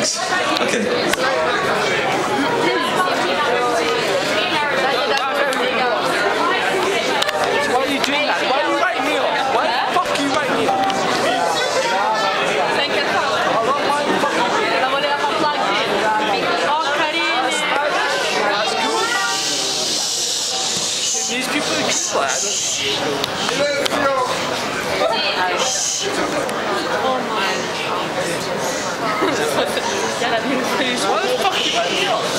Thanks. Okay. Why are you doing that? Why are you writing me off? Why the fuck are you writing me off? These people are glad. Oh my. Why the fuck are you writing me off?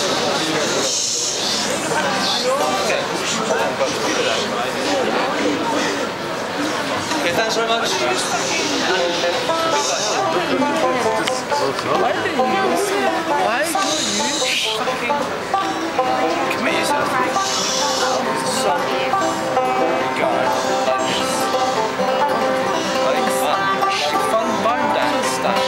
Okay. Okay, thanks very much. Why did you fucking commit yourself? Fun barn dance stuff.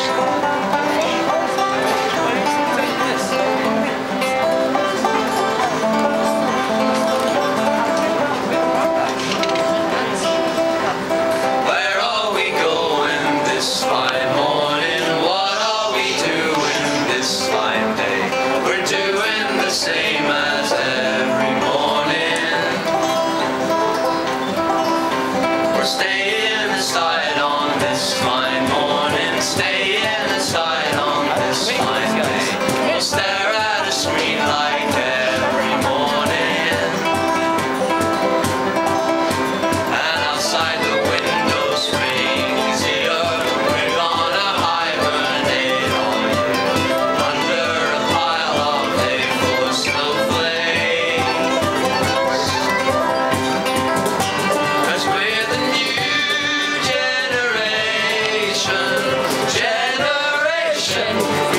Where are we going this fine morning? What are we doing this fine day? We're doing the same as every morning. We're staying aside on this fine morning, staying aside on this fine day. We'll stare at a screen like every morning, and outside the window springs here, we're gonna hibernate all year under a pile of A4 snowflakes. 'Cause we're the new generation,